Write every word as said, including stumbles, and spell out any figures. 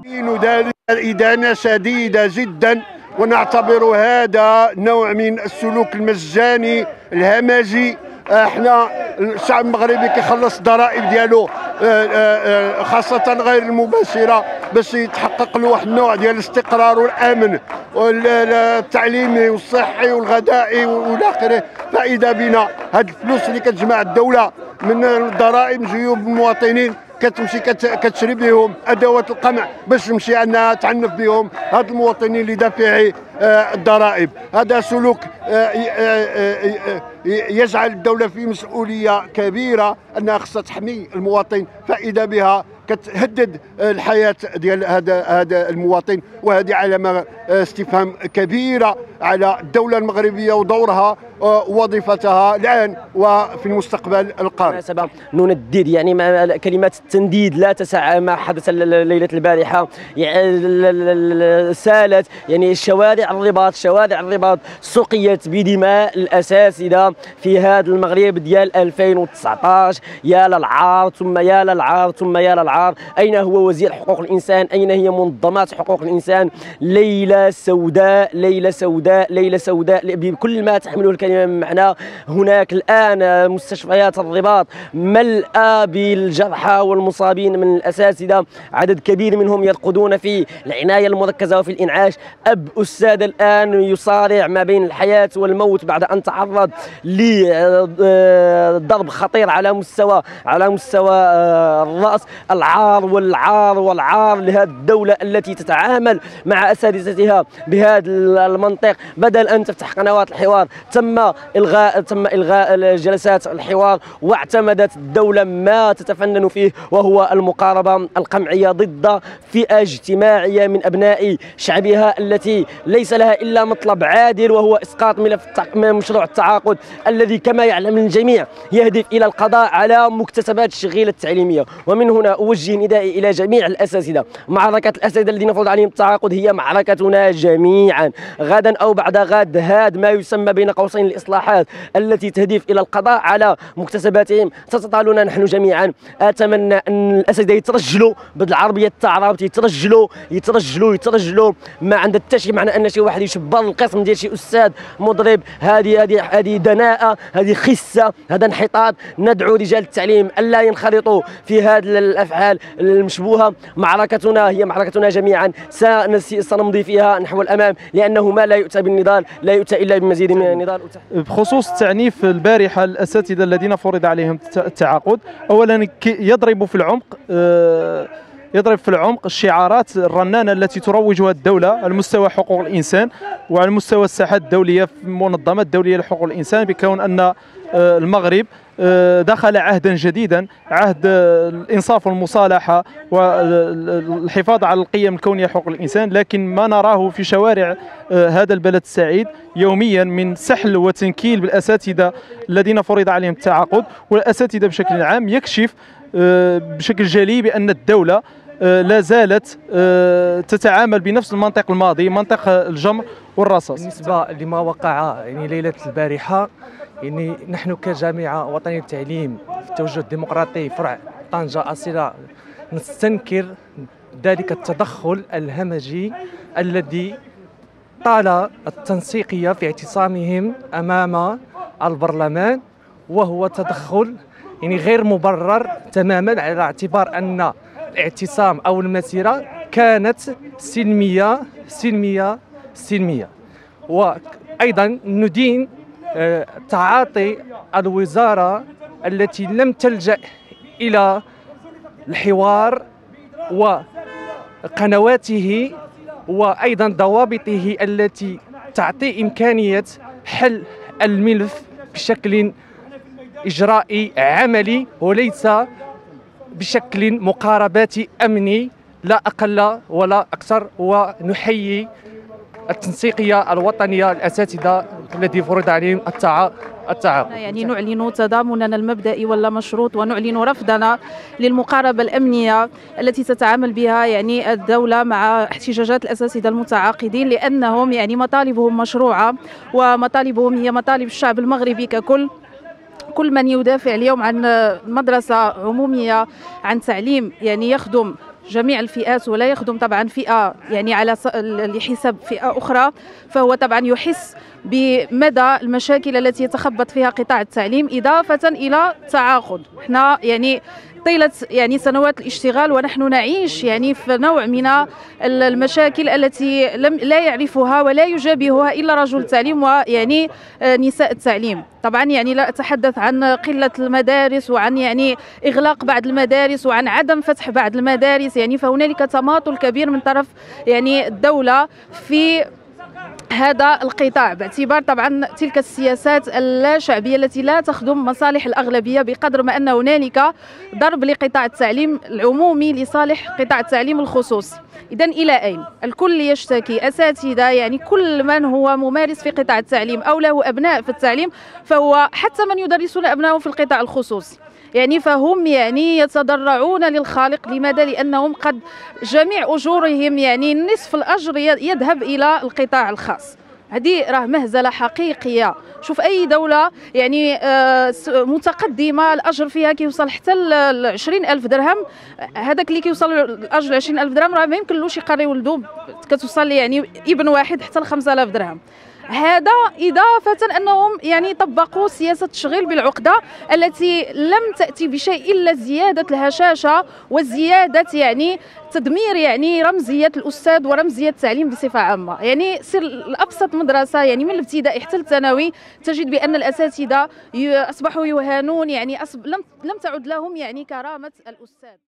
ذلك إدانة شديدة جدا، ونعتبر هذا نوع من السلوك المجاني الهمجي. احنا الشعب المغربي كيخلص الضرائب ديالو خاصة غير المباشرة باش يتحقق له واحد النوع ديال الاستقرار والامن التعليمي والصحي والغذائي والى اخره. فاذا بنا هاد الفلوس اللي كتجمع الدولة من الضرائب جيوب المواطنين كتمشي كتشري بهم ادوات القمع باش تمشي انها تعنف بهم هاد المواطنين اللي دافعي الضرائب. هذا سلوك يجعل الدولة في مسؤولية كبيرة انها خصها تحمي المواطن، فاذا بها كتهدد الحياة ديال هذا هذا المواطن. وهذه علامة استفهام كبيرة على الدولة المغربية ودورها ووظيفتها الآن وفي المستقبل القريب. نندد يعني كلمات التنديد لا تسع ما حدث ليلة البارحة. يعني سالت يعني شوارع الرباط شوارع الرباط سقيت بدماء الأساتذة في هذا المغرب ديال ألفين وتسعطاش. يا للعار ثم يا للعار ثم يا للعار. أين هو وزير حقوق الإنسان؟ أين هي منظمات حقوق الإنسان؟ ليلة سوداء ليلة سوداء ليلة سوداء بكل ما تحمله الكلمة من معنى. هناك الآن مستشفيات الرباط ملأى بالجرحى والمصابين من الأساتذة، عدد كبير منهم يرقدون في العناية المركزة وفي الإنعاش. أب أستاذ الآن يصارع ما بين الحياة والموت بعد أن تعرض لضرب خطير على مستوى على مستوى الرأس. العار والعار والعار لهذه الدولة التي تتعامل مع أساتذتها بهذا المنطق. بدل أن تفتح قنوات الحوار تم إلغاء تم إلغاء جلسات الحوار، واعتمدت الدولة ما تتفنن فيه وهو المقاربة القمعية ضد فئة اجتماعية من أبناء شعبها التي ليس لها إلا مطلب عادل وهو إسقاط ملف مشروع التعاقد الذي كما يعلم الجميع يهدف إلى القضاء على مكتسبات الشغيلة التعليمية. ومن هنا أوجه ندائي إلى جميع الأساتذة. معركة الأساتذة الذين فرض عليهم التعاقد هي معركتنا جميعا. غدا أو بعد غد هذا ما يسمى بين قوسين الإصلاحات التي تهدف إلى القضاء على مكتسباتهم ستطالنا نحن جميعا. أتمنى أن الأساتذة يترجلوا بالعربية التعرابط، يترجلوا يترجلوا يترجلوا ما عند حتى شي معنى أن شي واحد يشبر القسم ديال شي أستاذ مضرب. هذه هذه هذه دناءة، هذه خسة، هذا انحطاط. ندعو رجال التعليم ألا ينخرطوا في هذه الأفعال المشبوهة. معركتنا هي معركتنا جميعا، سنمضي فيها نحو الأمام لأنه ما لا يؤتى بالنضال لا يؤتى إلا بمزيد من النضال. بخصوص التعنيف البارحة الأساتذة الذين فرض عليهم التعاقد، أولا يضرب في العمق يضرب في العمق الشعارات الرنانة التي تروجها الدولة على مستوى حقوق الإنسان وعلى مستوى الساحات الدولية في المنظمات الدولية لحقوق الإنسان، بكون أن المغرب دخل عهدا جديدا، عهد الإنصاف والمصالحة والحفاظ على القيم الكونية لحقوق الإنسان. لكن ما نراه في شوارع هذا البلد السعيد يوميا من سحل وتنكيل بالأساتذة الذين فرض عليهم التعاقد والأساتذة بشكل عام يكشف بشكل جلي بأن الدولة لا زالت تتعامل بنفس المنطق الماضي، منطق الجمر والرصاص. بالنسبة لما وقع يعني ليلة البارحة، يعني نحن كجامعة وطنية للتعليم في التوجه الديمقراطي فرع طنجة أصيلة نستنكر ذلك التدخل الهمجي الذي طال التنسيقية في اعتصامهم أمام البرلمان، وهو تدخل يعني غير مبرر تماما على اعتبار أن الاعتصام أو المسيرة كانت سلمية سلمية سلمية. وأيضا ندين تعاطي الوزارة التي لم تلجأ إلى الحوار وقنواته وأيضا ضوابطه التي تعطي إمكانية حل الملف بشكل إجرائي عملي وليس بشكل مقارباتي أمني لا أقل ولا أكثر. ونحيي التنسيقية الوطنية الأساتذة الذي فرض عليهم التعاقد. يعني نعلن تضامننا المبدئي ولا مشروط، ونعلن رفضنا للمقاربة الأمنية التي تتعامل بها يعني الدولة مع احتجاجات الأساتذة المتعاقدين، لأنهم يعني مطالبهم مشروعة ومطالبهم هي مطالب الشعب المغربي ككل. كل من يدافع اليوم عن مدرسة عمومية، عن تعليم يعني يخدم جميع الفئات ولا يخدم طبعا فئة يعني على لحساب فئة أخرى، فهو طبعا يحس بمدى المشاكل التي يتخبط فيها قطاع التعليم، إضافة إلى تعاقد. احنا يعني طيلة يعني سنوات الاشتغال ونحن نعيش يعني في نوع من المشاكل التي لم لا يعرفها ولا يجابهها إلا رجل التعليم ويعني نساء التعليم. طبعا يعني لا أتحدث عن قلة المدارس وعن يعني إغلاق بعض المدارس وعن عدم فتح بعض المدارس، يعني فهنالك تماطل كبير من طرف يعني الدولة في هذا القطاع، باعتبار طبعا تلك السياسات اللا شعبية التي لا تخدم مصالح الأغلبية، بقدر ما أن هنالك ضرب لقطاع التعليم العمومي لصالح قطاع التعليم الخصوصي. إذا إلى أين؟ الكل يشتكي، أساتذة يعني كل من هو ممارس في قطاع التعليم أو له أبناء في التعليم، فهو حتى من يدرسون أبنائهم في القطاع الخصوصي يعني فهم يعني يتضرعون للخالق. لماذا؟ لأنهم قد جميع أجورهم يعني نصف الأجر يذهب إلى القطاع الخاص. هذه راه مهزلة حقيقية. شوف أي دولة يعني متقدمة الأجر فيها كيوصل حتى ل عشرين ألف درهم، هذاك اللي كيوصل الأجر عشرين ألف درهم راه ما يمكنلوش يقري ولده، كتوصل يعني ابن واحد حتى ل خمسة آلاف درهم. هذا إضافة أنهم يعني طبقوا سياسة تشغيل بالعقدة التي لم تأتي بشيء إلا زيادة الهشاشة وزيادة يعني تدمير يعني رمزية الأستاذ ورمزية التعليم بصفة عامة. يعني سر الأبسط مدرسة يعني من الابتدائي حتى الثانوي تجد بأن الأساتذة أصبحوا يهانون، يعني لم لم تعد لهم يعني كرامة الأستاذ.